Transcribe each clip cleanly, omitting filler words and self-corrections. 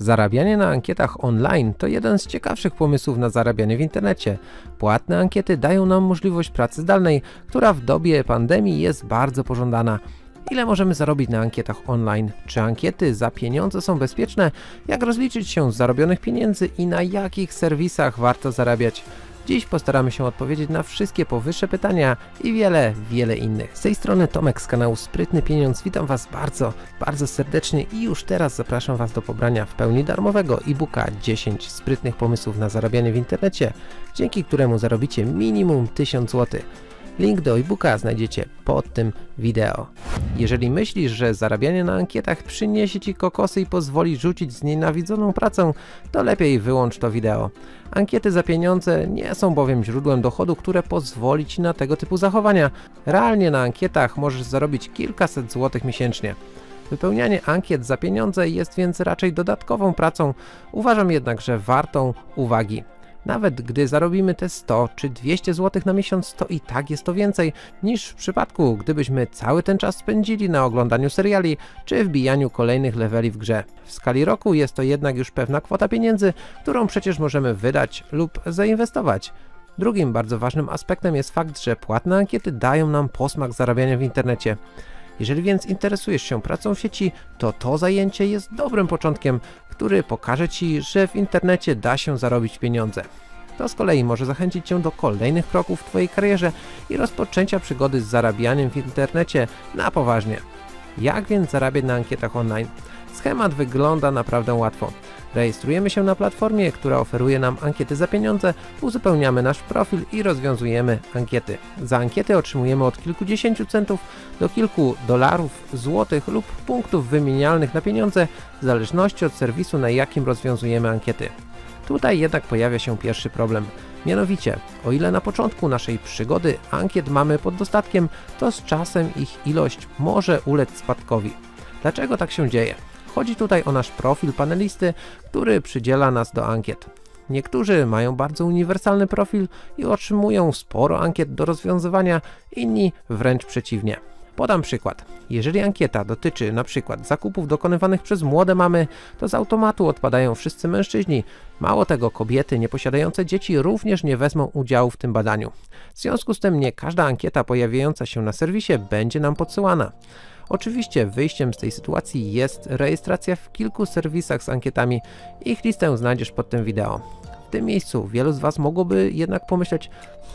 Zarabianie na ankietach online to jeden z ciekawszych pomysłów na zarabianie w internecie. Płatne ankiety dają nam możliwość pracy zdalnej, która w dobie pandemii jest bardzo pożądana. Ile możemy zarobić na ankietach online? Czy ankiety za pieniądze są bezpieczne? Jak rozliczyć się z zarobionych pieniędzy i na jakich serwisach warto zarabiać? Dziś postaramy się odpowiedzieć na wszystkie powyższe pytania i wiele innych. Z tej strony Tomek z kanału Sprytny Pieniądz. Witam Was bardzo serdecznie i już teraz zapraszam Was do pobrania w pełni darmowego e-booka 10 sprytnych pomysłów na zarabianie w internecie, dzięki któremu zarobicie minimum 1000 zł. Link do e-booka znajdziecie pod tym wideo. Jeżeli myślisz, że zarabianie na ankietach przyniesie Ci kokosy i pozwoli rzucić znienawidzoną pracę, to lepiej wyłącz to wideo. Ankiety za pieniądze nie są bowiem źródłem dochodu, które pozwoli Ci na tego typu zachowania. Realnie na ankietach możesz zarobić kilkaset złotych miesięcznie. Wypełnianie ankiet za pieniądze jest więc raczej dodatkową pracą, uważam jednak, że wartą uwagi. Nawet gdy zarobimy te 100 czy 200 zł na miesiąc, to i tak jest to więcej niż w przypadku, gdybyśmy cały ten czas spędzili na oglądaniu seriali czy wbijaniu kolejnych leveli w grze. W skali roku jest to jednak już pewna kwota pieniędzy, którą przecież możemy wydać lub zainwestować. Drugim bardzo ważnym aspektem jest fakt, że płatne ankiety dają nam posmak zarabiania w internecie. Jeżeli więc interesujesz się pracą w sieci, to to zajęcie jest dobrym początkiem, który pokaże Ci, że w internecie da się zarobić pieniądze. To z kolei może zachęcić Cię do kolejnych kroków w Twojej karierze i rozpoczęcia przygody z zarabianiem w internecie na poważnie. Jak więc zarabiać na ankietach online? Schemat wygląda naprawdę łatwo. Rejestrujemy się na platformie, która oferuje nam ankiety za pieniądze, uzupełniamy nasz profil i rozwiązujemy ankiety. Za ankiety otrzymujemy od kilkudziesięciu centów do kilku dolarów, złotych lub punktów wymienialnych na pieniądze, w zależności od serwisu, na jakim rozwiązujemy ankiety. Tutaj jednak pojawia się pierwszy problem. Mianowicie, o ile na początku naszej przygody ankiet mamy pod dostatkiem, to z czasem ich ilość może ulec spadkowi. Dlaczego tak się dzieje? Chodzi tutaj o nasz profil panelisty, który przydziela nas do ankiet. Niektórzy mają bardzo uniwersalny profil i otrzymują sporo ankiet do rozwiązywania, inni wręcz przeciwnie. Podam przykład. Jeżeli ankieta dotyczy np. zakupów dokonywanych przez młode mamy, to z automatu odpadają wszyscy mężczyźni. Mało tego, kobiety nieposiadające dzieci również nie wezmą udziału w tym badaniu. W związku z tym nie każda ankieta pojawiająca się na serwisie będzie nam podsyłana. Oczywiście wyjściem z tej sytuacji jest rejestracja w kilku serwisach z ankietami. Ich listę znajdziesz pod tym wideo. W tym miejscu wielu z Was mogłoby jednak pomyśleć,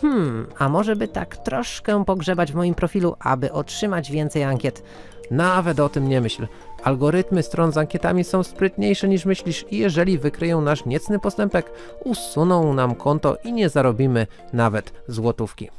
a może by tak troszkę pogrzebać w moim profilu, aby otrzymać więcej ankiet. Nawet o tym nie myśl. Algorytmy stron z ankietami są sprytniejsze niż myślisz i jeżeli wykryją nasz niecny postępek, usuną nam konto i nie zarobimy nawet złotówki.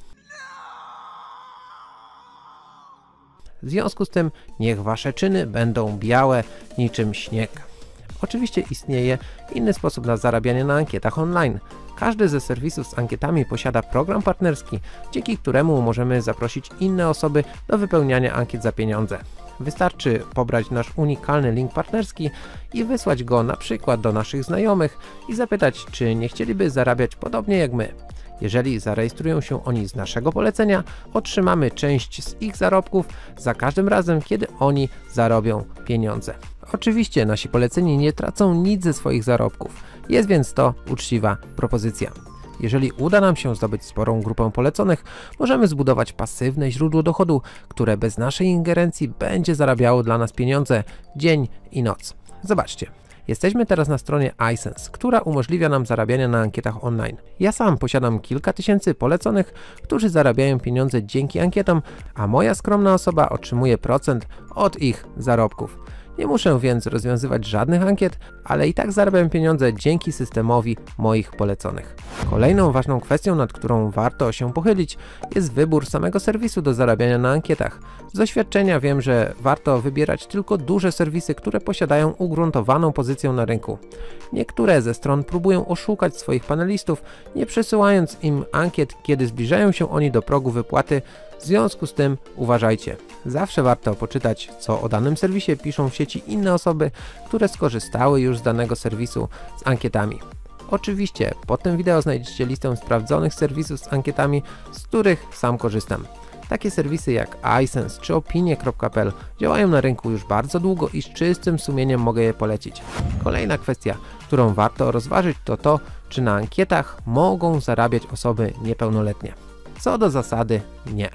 W związku z tym niech Wasze czyny będą białe niczym śnieg. Oczywiście istnieje inny sposób na zarabianie na ankietach online. Każdy ze serwisów z ankietami posiada program partnerski, dzięki któremu możemy zaprosić inne osoby do wypełniania ankiet za pieniądze. Wystarczy pobrać nasz unikalny link partnerski i wysłać go na przykład do naszych znajomych i zapytać, czy nie chcieliby zarabiać podobnie jak my. Jeżeli zarejestrują się oni z naszego polecenia, otrzymamy część z ich zarobków za każdym razem, kiedy oni zarobią pieniądze. Oczywiście nasi poleceni nie tracą nic ze swoich zarobków, jest więc to uczciwa propozycja. Jeżeli uda nam się zdobyć sporą grupę poleconych, możemy zbudować pasywne źródło dochodu, które bez naszej ingerencji będzie zarabiało dla nas pieniądze dzień i noc. Zobaczcie. Jesteśmy teraz na stronie iSense, która umożliwia nam zarabianie na ankietach online. Ja sam posiadam kilka tysięcy poleconych, którzy zarabiają pieniądze dzięki ankietom, a moja skromna osoba otrzymuje procent od ich zarobków. Nie muszę więc rozwiązywać żadnych ankiet, ale i tak zarabiam pieniądze dzięki systemowi moich poleconych. Kolejną ważną kwestią, nad którą warto się pochylić, jest wybór samego serwisu do zarabiania na ankietach. Z doświadczenia wiem, że warto wybierać tylko duże serwisy, które posiadają ugruntowaną pozycję na rynku. Niektóre ze stron próbują oszukać swoich panelistów, nie przesyłając im ankiet, kiedy zbliżają się oni do progu wypłaty. W związku z tym uważajcie. Zawsze warto poczytać, co o danym serwisie piszą w sieci inne osoby, które skorzystały już z danego serwisu z ankietami. Oczywiście pod tym wideo znajdziecie listę sprawdzonych serwisów z ankietami, z których sam korzystam. Takie serwisy jak iSense czy opinie.pl działają na rynku już bardzo długo i z czystym sumieniem mogę je polecić. Kolejna kwestia, którą warto rozważyć, to to, czy na ankietach mogą zarabiać osoby niepełnoletnie. Co do zasady, nie.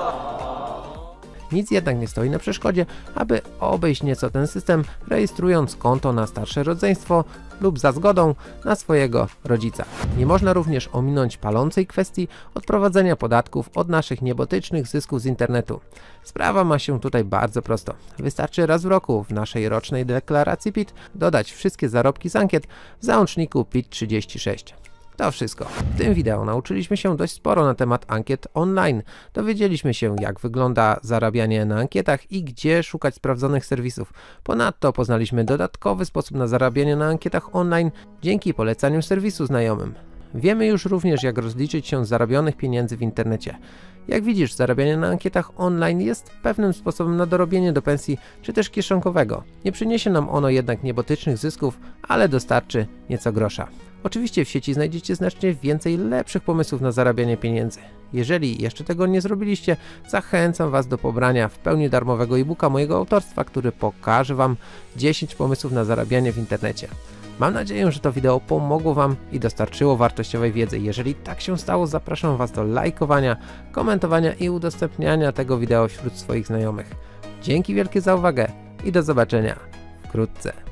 Nic jednak nie stoi na przeszkodzie, aby obejść nieco ten system, rejestrując konto na starsze rodzeństwo lub za zgodą na swojego rodzica. Nie można również ominąć palącej kwestii odprowadzenia podatków od naszych niebotycznych zysków z internetu. Sprawa ma się tutaj bardzo prosto. Wystarczy raz w roku w naszej rocznej deklaracji PIT dodać wszystkie zarobki z ankiet w załączniku PIT 36. To wszystko. W tym wideo nauczyliśmy się dość sporo na temat ankiet online. Dowiedzieliśmy się, jak wygląda zarabianie na ankietach i gdzie szukać sprawdzonych serwisów. Ponadto poznaliśmy dodatkowy sposób na zarabianie na ankietach online dzięki polecaniu serwisu znajomym. Wiemy już również, jak rozliczyć się z zarobionych pieniędzy w internecie. Jak widzisz, zarabianie na ankietach online jest pewnym sposobem na dorobienie do pensji czy też kieszonkowego. Nie przyniesie nam ono jednak niebotycznych zysków, ale dostarczy nieco grosza. Oczywiście w sieci znajdziecie znacznie więcej lepszych pomysłów na zarabianie pieniędzy. Jeżeli jeszcze tego nie zrobiliście, zachęcam Was do pobrania w pełni darmowego e-booka mojego autorstwa, który pokaże Wam 10 pomysłów na zarabianie w internecie. Mam nadzieję, że to wideo pomogło Wam i dostarczyło wartościowej wiedzy. Jeżeli tak się stało, zapraszam Was do lajkowania, komentowania i udostępniania tego wideo wśród swoich znajomych. Dzięki wielkie za uwagę i do zobaczenia wkrótce.